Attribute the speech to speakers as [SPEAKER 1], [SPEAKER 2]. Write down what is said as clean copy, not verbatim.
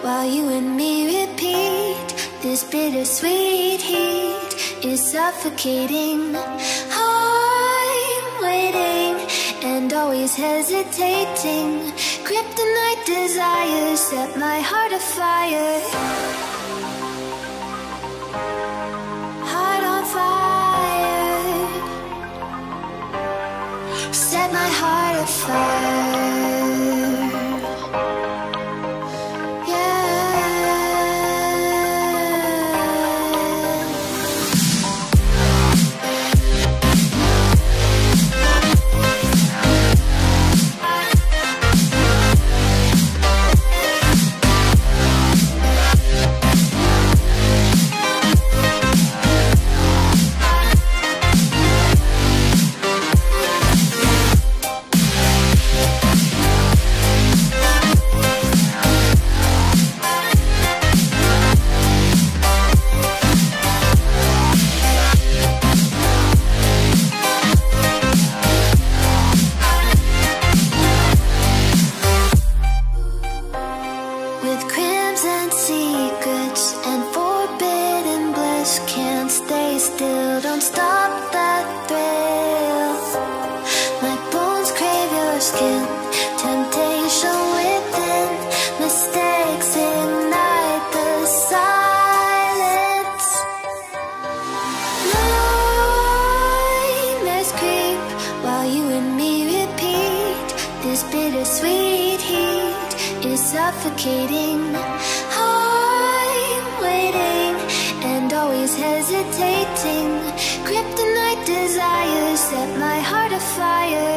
[SPEAKER 1] while you and me repeat. This bittersweet heat is suffocating. I'm waiting and always hesitating. Kryptonite desires set my heart afire. Heart on fire. Set my heart afire. With crimson secrets and forbidden bliss, can't stay still, don't stop that thrill. My bones crave your skin, temptation within, mistakes ignite the silence. Nightmares creep while you and me repeat. This bittersweet heat is suffocating. I'm waiting and always hesitating. Kryptonite desires set my heart afire.